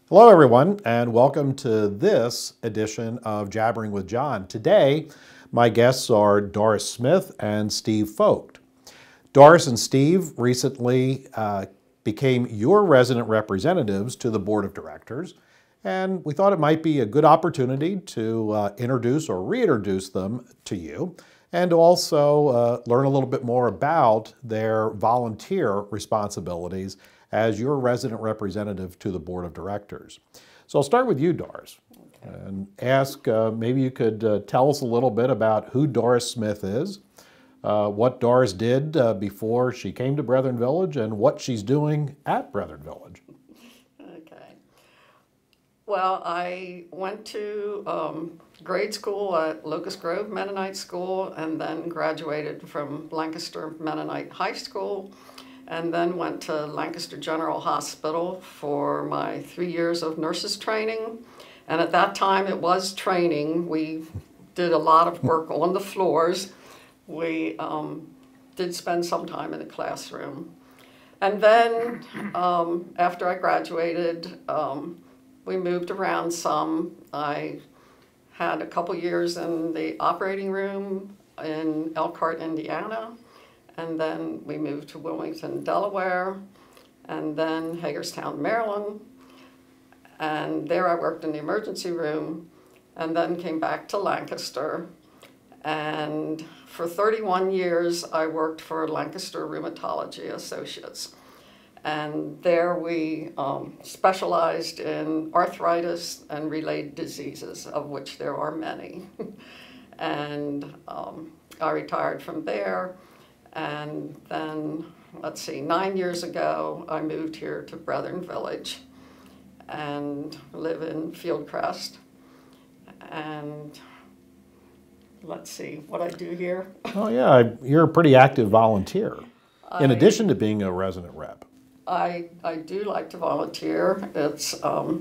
Hello everyone, and welcome to this edition of Jabbering with John. Today, my guests are Doris Smith and Steve Focht. Doris and Steve recently became your resident representatives to the board of directors, and we thought it might be a good opportunity to introduce or reintroduce them to you, and also learn a little bit more about their volunteer responsibilities as your resident representative to the board of directors. So I'll start with you, Doris, and ask maybe you could tell us a little bit about who Doris Smith is, what Doris did before she came to Brethren Village, and what she's doing at Brethren Village. Okay. Well, I went to grade school at Locust Grove Mennonite School and then graduated from Lancaster Mennonite High School, and then went to Lancaster General Hospital for my 3 years of nurses training. And at that time it was training. We did a lot of work on the floors. We did spend some time in the classroom. And then after I graduated, we moved around some. I had a couple years in the operating room in Elkhart, Indiana. And then we moved to Wilmington, Delaware, and then Hagerstown, Maryland. And there I worked in the emergency room, and then came back to Lancaster. And for 31 years, I worked for Lancaster Rheumatology Associates. And there we specialized in arthritis and related diseases, of which there are many. And I retired from there. And then, let's see, 9 years ago, I moved here to Brethren Village and live in Fieldcrest. And let's see what I do here. Oh yeah, you're a pretty active volunteer, in addition to being a resident rep. I do like to volunteer. It's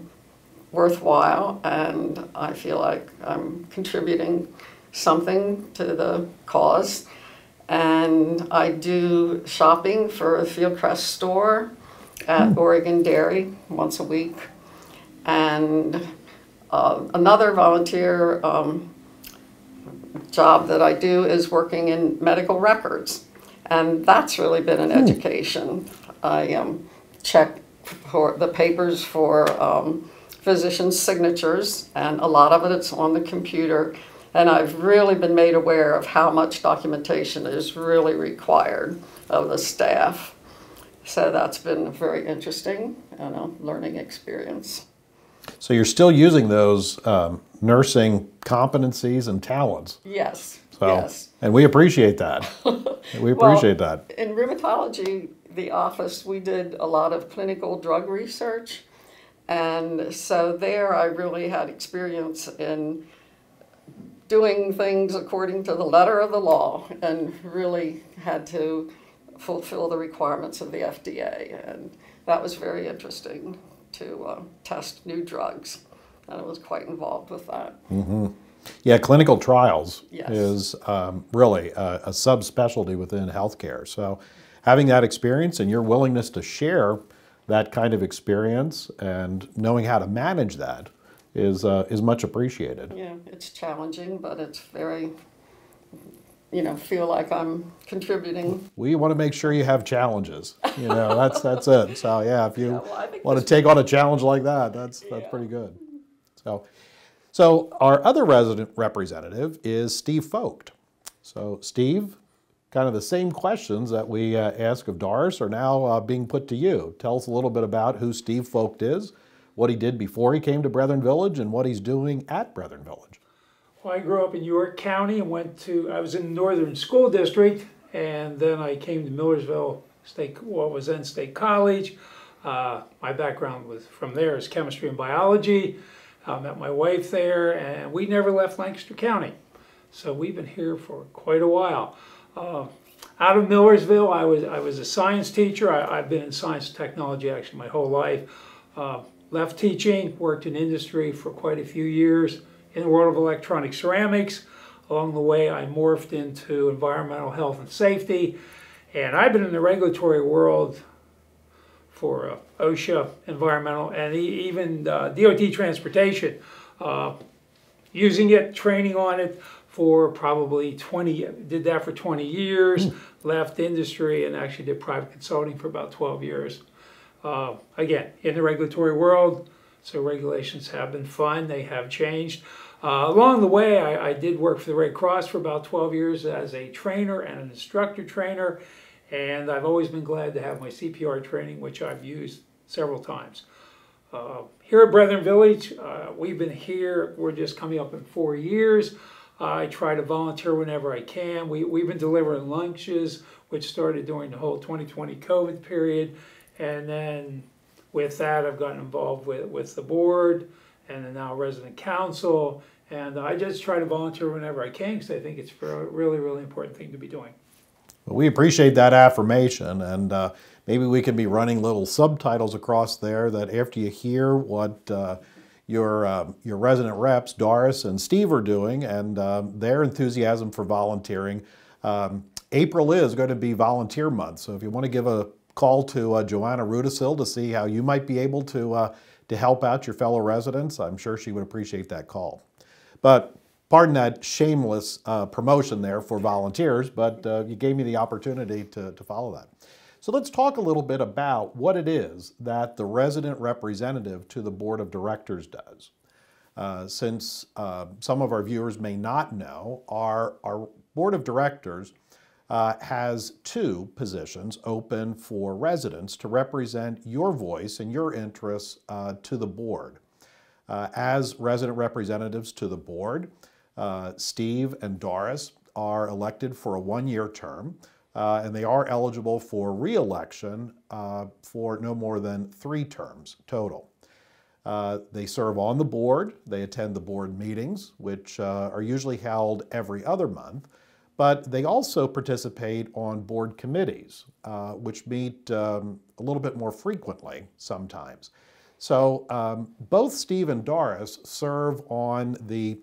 worthwhile, and I feel like I'm contributing something to the cause. And I do shopping for a Fieldcrest store at Oregon Dairy once a week. And another volunteer job that I do is working in medical records. And that's really been an education. I check for the papers for physicians' signatures, and a lot of it's on the computer. And I've really been made aware of how much documentation is really required of the staff. So that's been a very interesting learning experience. So you're still using those nursing competencies and talents. Yes, So, yes. And we appreciate that. We appreciate that. In rheumatology, the office, we did a lot of clinical drug research. And so there I really had experience in doing things according to the letter of the law, and really had to fulfill the requirements of the FDA. And that was very interesting to test new drugs, and I was quite involved with that. Mm-hmm. Yeah, clinical trials Yes. is really a subspecialty within healthcare. So having that experience and your willingness to share that kind of experience and knowing how to manage that is much appreciated. Yeah, it's challenging, but it's very, feel like I'm contributing. We want to make sure you have challenges. That's it. So yeah, if you I want to take on a challenge like that, that's pretty good. So our other resident representative is Steve Focht. So Steve, kind of the same questions that we ask of Doris are now being put to you. Tell us a little bit about who Steve Focht is, what he did before he came to Brethren Village, and what he's doing at Brethren Village. Well, I grew up in York County and I was in the Northern School District, and then I came to Millersville what was then State College. My background from there is chemistry and biology. I met my wife there, and we never left Lancaster County. So we've been here for quite a while. Out of Millersville, I was a science teacher. I've been in science and technology actually my whole life. Left teaching, worked in industry for quite a few years in the world of electronic ceramics. Along the way, I morphed into environmental health and safety. And I've been in the regulatory world for OSHA, environmental, and even DOT transportation. Using it, training on it for probably 20, did that for 20 years, left industry and actually did private consulting for about 12 years. Again, in the regulatory world, so regulations have been fun, they have changed. Along the way, I did work for the Red Cross for about 12 years as a trainer and an instructor trainer, and I've always been glad to have my CPR training, which I've used several times. Here at Brethren Village, we've been here, we're just coming up in 4 years. I try to volunteer whenever I can. We've been delivering lunches, which started during the whole 2020 COVID period. And then with that, I've gotten involved with the board and then now resident council. And I just try to volunteer whenever I can because I think it's a really, really important thing to be doing. Well, we appreciate that affirmation, and maybe we can be running little subtitles across there that after you hear what your resident reps, Doris and Steve, are doing and their enthusiasm for volunteering. April is going to be volunteer month, so if you want to give a call to Joanna Rudisil to see how you might be able to help out your fellow residents, I'm sure she would appreciate that call. But pardon that shameless promotion there for volunteers, but you gave me the opportunity to follow that. So let's talk a little bit about what it is that the resident representative to the board of directors does. Since some of our viewers may not know, our board of directors has 2 positions open for residents to represent your voice and your interests to the board. As resident representatives to the board, Steve and Doris are elected for a 1-year term, and they are eligible for re-election for no more than 3 terms total. They serve on the board, they attend the board meetings, which are usually held every other month, but they also participate on board committees, which meet a little bit more frequently sometimes. So both Steve and Doris serve on the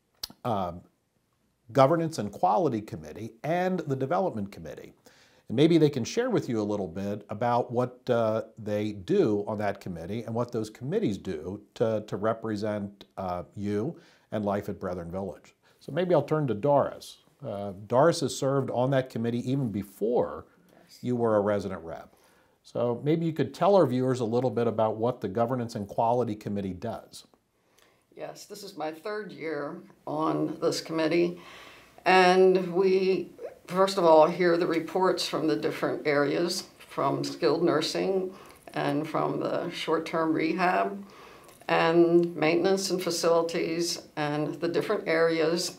Governance and Quality Committee and the Development Committee. And maybe they can share with you a little bit about what they do on that committee and what those committees do to represent you and life at Brethren Village. So maybe I'll turn to Doris. Doris has served on that committee even before you were a resident rep. So maybe you could tell our viewers a little bit about what the Governance and Quality Committee does. Yes, this is my 3rd year on this committee, and we, first of all, hear the reports from the different areas, from skilled nursing and from the short-term rehab and maintenance and facilities and the different areas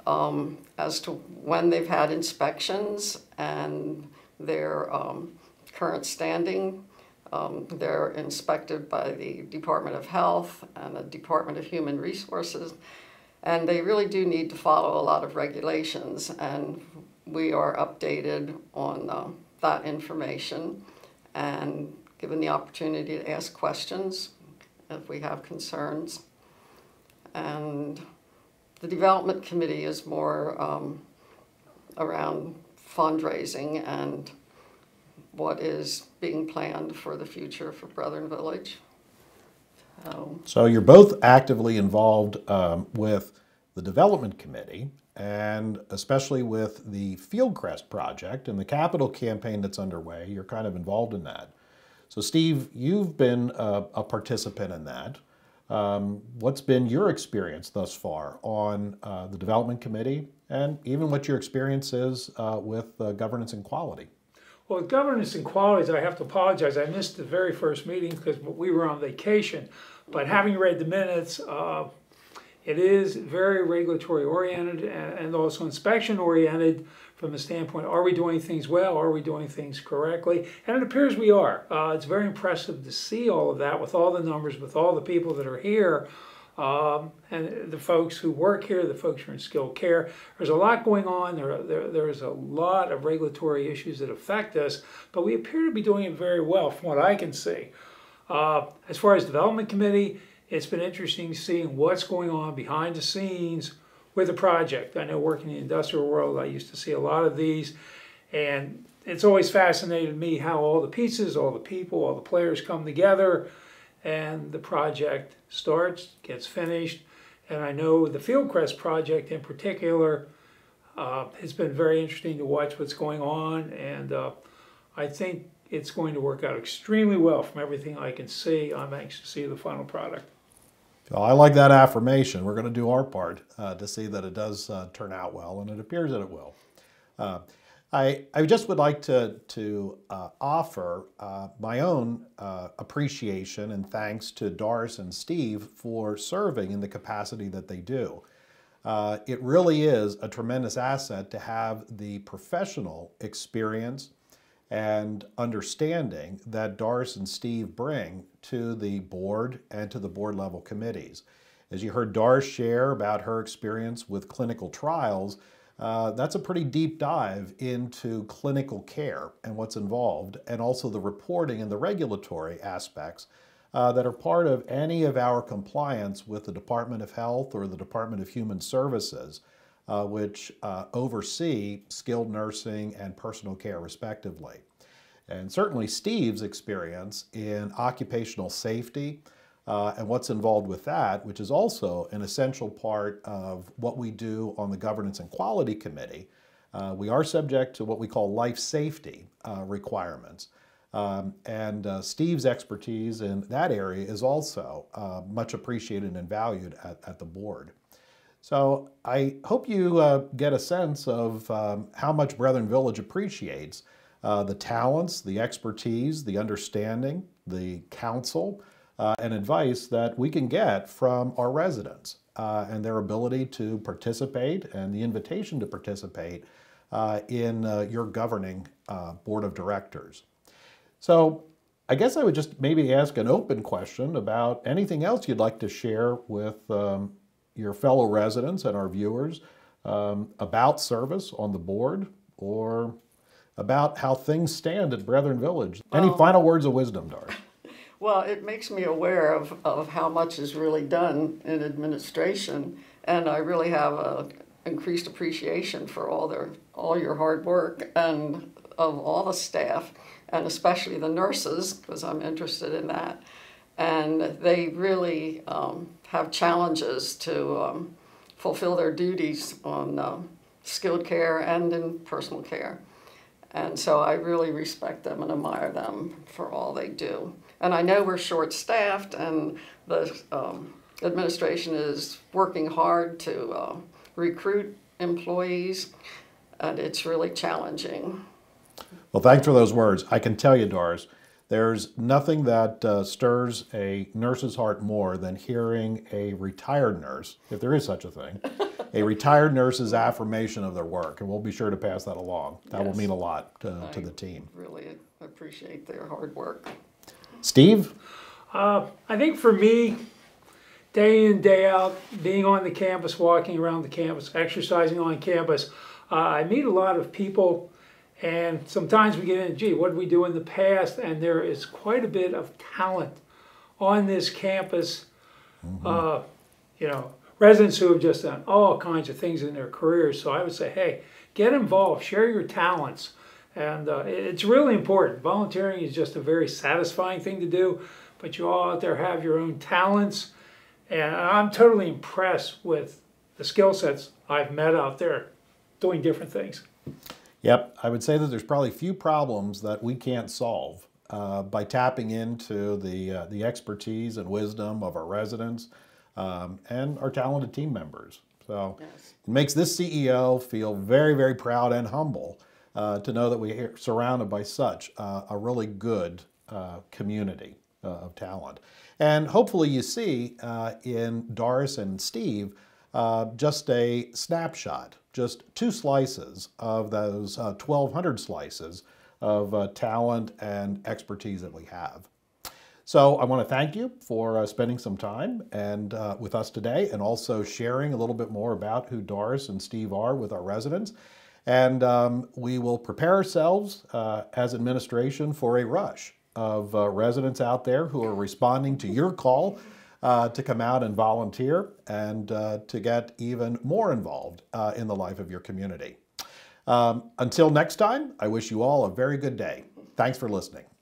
as to when they've had inspections and their current standing. They're inspected by the Department of Health and the Department of Human Resources, and they really do need to follow a lot of regulations, and we are updated on that information and given the opportunity to ask questions if we have concerns. And the Development Committee is more around fundraising and what is being planned for the future for Brethren Village. So you're both actively involved with the Development Committee, and especially with the Fieldcrest project and the capital campaign that's underway. You're kind of involved in that. So Steve, you've been a participant in that. What's been your experience thus far on the Development Committee, and even what your experience is with Governance and Quality? Well, governance and qualities, I have to apologize. I missed the very first meeting because we were on vacation. But having read the minutes, it is very regulatory oriented and also inspection oriented from the standpoint, are we doing things well? Are we doing things correctly? And it appears we are. It's very impressive to see all of that with all the numbers, with all the people that are here. And the folks who work here, the folks who are in skilled care. There's a lot going on. There's a lot of regulatory issues that affect us, but we appear to be doing it very well from what I can see. As far as Development Committee, it's been interesting seeing what's going on behind the scenes with the project. I know working in the industrial world, I used to see a lot of these, and it's always fascinated me how all the pieces, all the people, all the players come together and the project starts, gets finished. And I know the Fieldcrest project in particular has been very interesting to watch what's going on, and I think it's going to work out extremely well from everything I can see. I'm anxious to see the final product. Well, I like that affirmation. We're going to do our part to see that it does turn out well, and it appears that it will. I just would like to offer my own appreciation and thanks to Doris and Steve for serving in the capacity that they do. It really is a tremendous asset to have the professional experience and understanding that Doris and Steve bring to the board and to the board level committees. As you heard Doris share about her experience with clinical trials, that's a pretty deep dive into clinical care and what's involved, and also the reporting and the regulatory aspects that are part of any of our compliance with the Department of Health or the Department of Human Services, which oversee skilled nursing and personal care respectively. And certainly Steve's experience in occupational safety and what's involved with that, which is also an essential part of what we do on the Governance and Quality Committee. We are subject to what we call life safety requirements. Steve's expertise in that area is also much appreciated and valued at the board. So I hope you get a sense of how much Brethren Village appreciates the talents, the expertise, the understanding, the counsel, and advice that we can get from our residents and their ability to participate and the invitation to participate in your governing board of directors. So I guess I would just maybe ask an open question about anything else you'd like to share with your fellow residents and our viewers about service on the board, or about how things stand at Brethren Village. Any final words of wisdom, Doris? Well, it makes me aware of how much is really done in administration, and I really have an increased appreciation for all your hard work and of all the staff, and especially the nurses, because I'm interested in that. And they really have challenges to fulfill their duties on skilled care and in personal care. And so I really respect them and admire them for all they do. And I know we're short-staffed, and the administration is working hard to recruit employees, and it's really challenging. Well, thanks for those words. I can tell you, Doris, there's nothing that stirs a nurse's heart more than hearing a retired nurse, if there is such a thing, a retired nurse's affirmation of their work, and we'll be sure to pass that along. That will mean a lot to the team. Really appreciate their hard work. Steve? I think for me, day in, day out, being on the campus, walking around the campus, exercising on campus, I meet a lot of people, and sometimes we get in, gee, what did we do in the past? And there is quite a bit of talent on this campus. You know, residents who have just done all kinds of things in their careers. So I would say, hey, get involved, share your talents. And it's really important. Volunteering is just a very satisfying thing to do, but you all out there have your own talents. And I'm totally impressed with the skill sets I've met out there doing different things. Yep, I would say that there's probably few problems that we can't solve by tapping into the expertise and wisdom of our residents and our talented team members. So it makes this CEO feel very, very proud and humble to know that we're surrounded by such a really good community of talent. And hopefully you see in Doris and Steve just a snapshot, just 2 slices of those 1,200 slices of talent and expertise that we have. So I want to thank you for spending some time and with us today, and also sharing a little bit more about who Doris and Steve are with our residents. And we will prepare ourselves as administration for a rush of residents out there who are responding to your call to come out and volunteer and to get even more involved in the life of your community. Until next time, I wish you all a very good day. Thanks for listening.